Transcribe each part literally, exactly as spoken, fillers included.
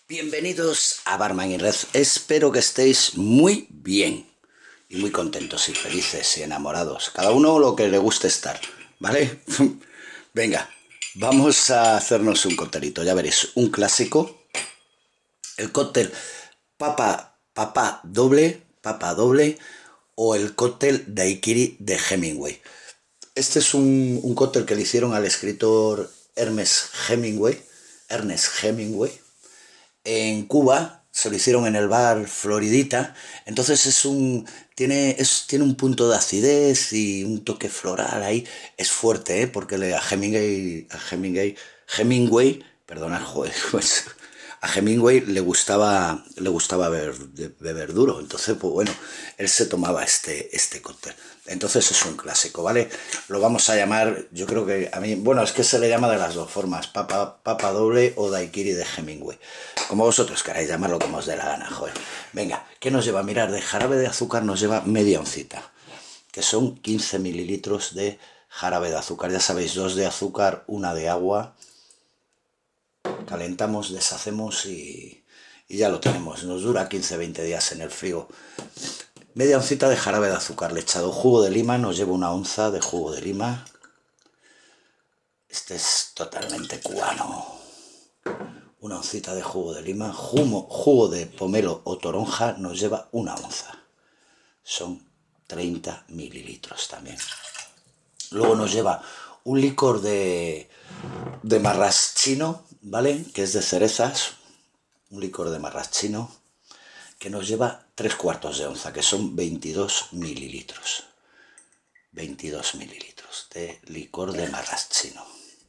Bienvenidos a Barman y Red. Espero que estéis muy bien y muy contentos y felices y enamorados. Cada uno lo que le guste estar, ¿vale? Venga, vamos a hacernos un cóctelito. Ya veréis, un clásico. El cóctel papa, papa doble, papa doble o el cóctel daiquiri de Hemingway. Este es un, un cóctel que le hicieron al escritor Ernest Hemingway. Ernest Hemingway. En Cuba se lo hicieron en el bar Floridita, entonces es un tiene, es, tiene un punto de acidez y un toque floral ahí, es fuerte, ¿eh? Porque le, a Hemingway, a Hemingway, Hemingway, perdona, joder, pues, a Hemingway le gustaba, le gustaba beber, beber duro, entonces pues bueno, él se tomaba este, este cóctel. Entonces es un clásico, ¿vale? Lo vamos a llamar, yo creo que a mí, bueno, es que se le llama de las dos formas, papa, papa doble o daiquiri de Hemingway. Como vosotros queráis llamarlo, como os dé la gana, joder. Venga, ¿qué nos lleva? Mirad, de jarabe de azúcar nos lleva media oncita, que son quince mililitros de jarabe de azúcar. Ya sabéis, dos de azúcar, una de agua. Calentamos, deshacemos y, y ya lo tenemos. Nos dura quince a veinte días en el frío. Media oncita de jarabe de azúcar, le he echado jugo de lima, nos lleva una onza de jugo de lima. Este es totalmente cubano. Una oncita de jugo de lima, jugo, jugo de pomelo o toronja nos lleva una onza. Son treinta mililitros también. Luego nos lleva un licor de, de marraschino, ¿vale? Que es de cerezas, un licor de marraschino, que nos lleva tres cuartos de onza, que son veintidós mililitros. veintidós mililitros de licor de marraschino.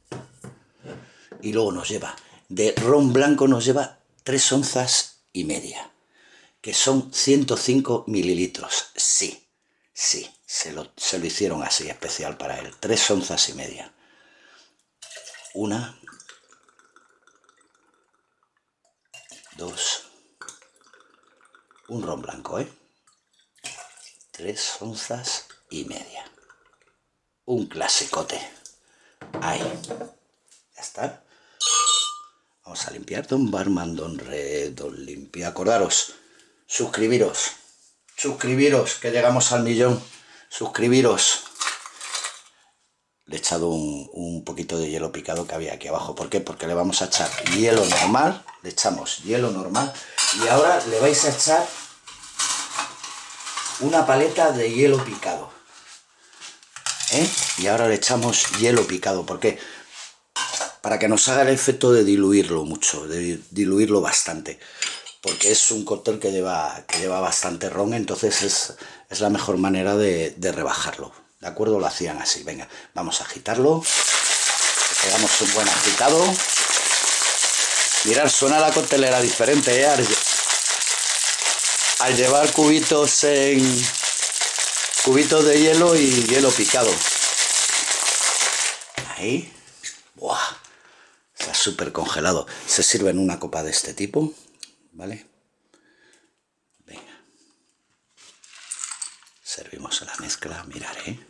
Y luego nos lleva, de ron blanco nos lleva tres onzas y media, que son ciento cinco mililitros. Sí, sí, se lo, se lo hicieron así, especial para él. tres onzas y media. Una, dos, un ron blanco, ¿eh? Tres onzas y media. Un clasicote. Ahí. Ya está. Vamos a limpiar. Don Barman, Don Red, Don Limpia. Acordaros, suscribiros. Suscribiros, que llegamos al millón. Suscribiros. Le he echado un, un poquito de hielo picado que había aquí abajo. ¿Por qué? Porque le vamos a echar hielo normal. Le echamos hielo normal. Y ahora le vais a echar una paleta de hielo picado. ¿Eh? Y ahora le echamos hielo picado. ¿Por qué? Para que nos haga el efecto de diluirlo mucho, de diluirlo bastante. Porque es un cóctel que lleva, que lleva bastante ron, entonces es, es la mejor manera de, de rebajarlo. ¿De acuerdo? Lo hacían así. Venga, vamos a agitarlo. Le damos un buen agitado. Mirad, suena la coctelera diferente, ¿eh? Al, al llevar cubitos en... cubitos de hielo y hielo picado. Ahí. ¡Buah! Está súper congelado. Se sirve en una copa de este tipo, ¿vale? Venga. Servimos la mezcla, mirad, ¿eh?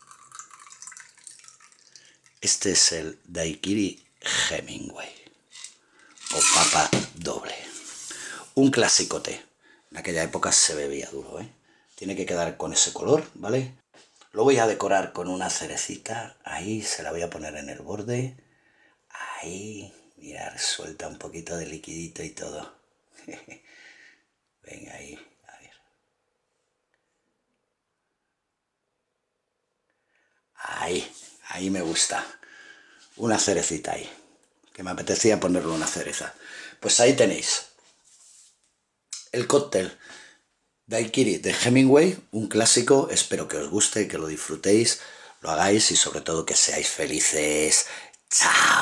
Este es el daiquiri Hemingway o papa doble. Un clasicote. En aquella época se bebía duro, ¿eh? Tiene que quedar con ese color, ¿vale? Lo voy a decorar con una cerecita. Ahí se la voy a poner en el borde. Ahí, mirad, suelta un poquito de liquidito y todo. Venga ahí, a ver. Ahí, ahí me gusta. Una cerecita ahí. Que me apetecía ponerle una cereza. Pues ahí tenéis. El cóctel daiquiri de Hemingway, un clásico. Espero que os guste, que lo disfrutéis, lo hagáis y sobre todo que seáis felices. ¡Chao!